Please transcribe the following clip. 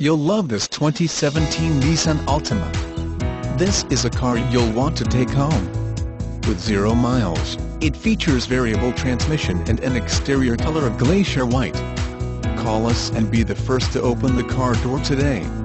You'll love this 2017 Nissan Altima. This is a car you'll want to take home. With 0 miles, it features variable transmission and an exterior color of Glacier White. Call us and be the first to open the car door today.